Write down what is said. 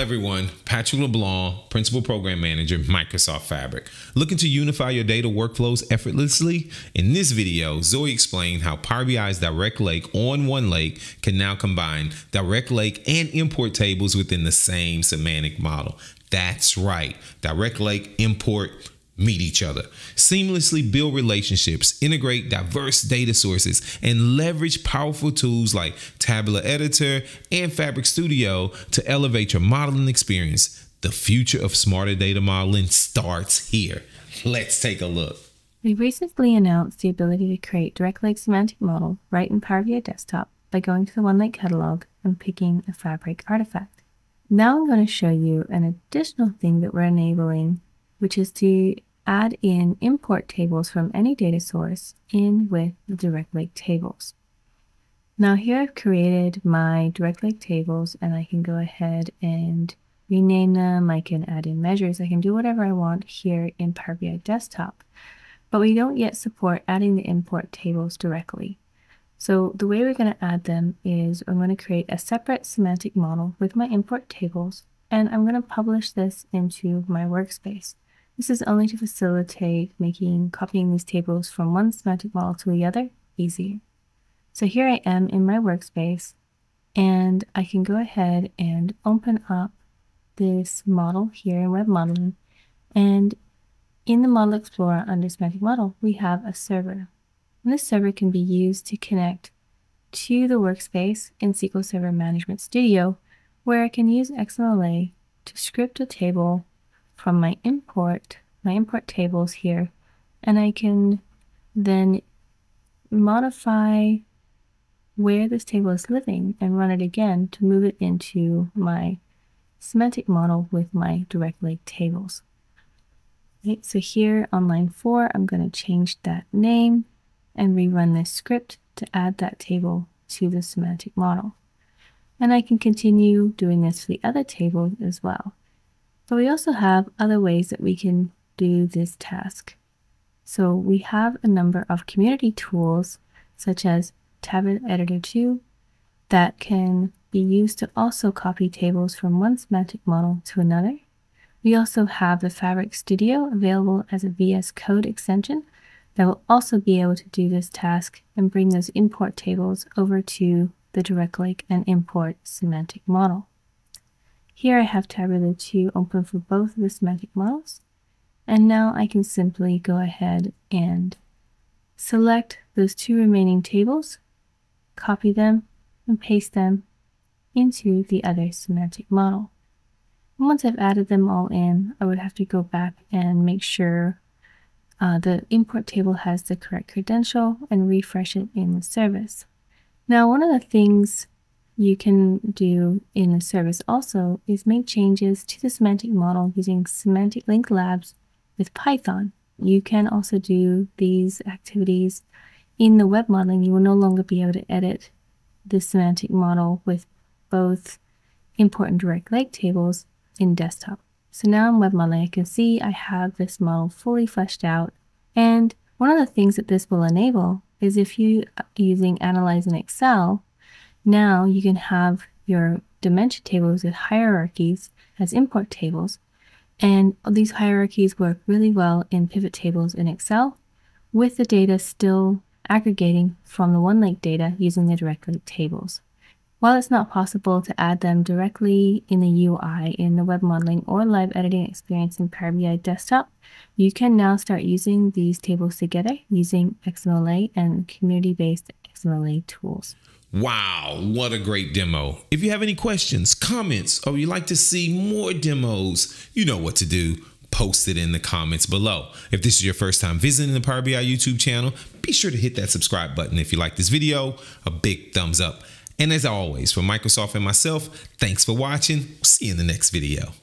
everyone, Patrick LeBlanc, Principal Program Manager, Microsoft Fabric. Looking to unify your data workflows effortlessly? In this video, Zoe explained how Power BI's Direct Lake on OneLake can now combine Direct Lake and import tables within the same semantic model. That's right, Direct Lake, import, meet each other. Seamlessly build relationships, integrate diverse data sources, and leverage powerful tools like Tabular Editor and Fabric Studio to elevate your modeling experience. The future of smarter data modeling starts here. Let's take a look. We recently announced the ability to create Direct Lake semantic model right in Power BI Desktop by going to the OneLake catalog and picking a Fabric artifact. Now I'm going to show you an additional thing that we're enabling, which is to add in import tables from any data source in with the Direct Lake tables. Now here I've created my Direct Lake tables, and I can go ahead and rename them. I can add in measures. I can do whatever I want here in Power BI Desktop. But we don't yet support adding the import tables directly. So the way we're going to add them is I'm going to create a separate semantic model with my import tables, and I'm going to publish this into my workspace. This is only to facilitate copying these tables from one semantic model to the other easier. So here I am in my workspace, and I can go ahead and open up this model here in Web Modeling. And in the Model Explorer under Semantic Model, we have a server. And this server can be used to connect to the workspace in SQL Server Management Studio, where I can use XMLA to script a table from my import tables here, and I can then modify where this table is living and run it again to move it into my semantic model with my Direct Lake tables. Okay, so here on line 4, I'm going to change that name and rerun this script to add that table to the semantic model. And I can continue doing this for the other tables as well. But we also have other ways that we can do this task. So we have a number of community tools, such as Tabular Editor 2, that can be used to also copy tables from one semantic model to another. We also have the Fabric Studio available as a VS Code extension that will also be able to do this task and bring those import tables over to the Direct Lake and import semantic model. Here I have Tabular 2 open for both of the semantic models, and now I can simply go ahead and select those 2 remaining tables, copy them, and paste them into the other semantic model. And once I've added them all in, I would have to go back and make sure the import table has the correct credential and refresh it in the service. Now, one of the things you can do in the service also is make changes to the semantic model using Semantic Link Labs with Python. You can also do these activities in the web modeling. You will no longer be able to edit the semantic model with both import and Direct Lake tables in desktop. So now in web modeling, I can see I have this model fully fleshed out. And one of the things that this will enable is if you are using Analyze in Excel, now you can have your dimension tables with hierarchies as import tables. And these hierarchies work really well in pivot tables in Excel, with the data still aggregating from the OneLake data using the Direct Lake tables. While it's not possible to add them directly in the UI in the web modeling or live editing experience in Power BI Desktop, you can now start using these tables together using XMLA and community-based XMLA tools. Wow, what a great demo. If you have any questions, comments, or you'd like to see more demos, you know what to do. Post it in the comments below. If this is your first time visiting the Power BI YouTube channel, be sure to hit that subscribe button. If you like this video, a big thumbs up. And as always, for Microsoft and myself, thanks for watching. See you in the next video.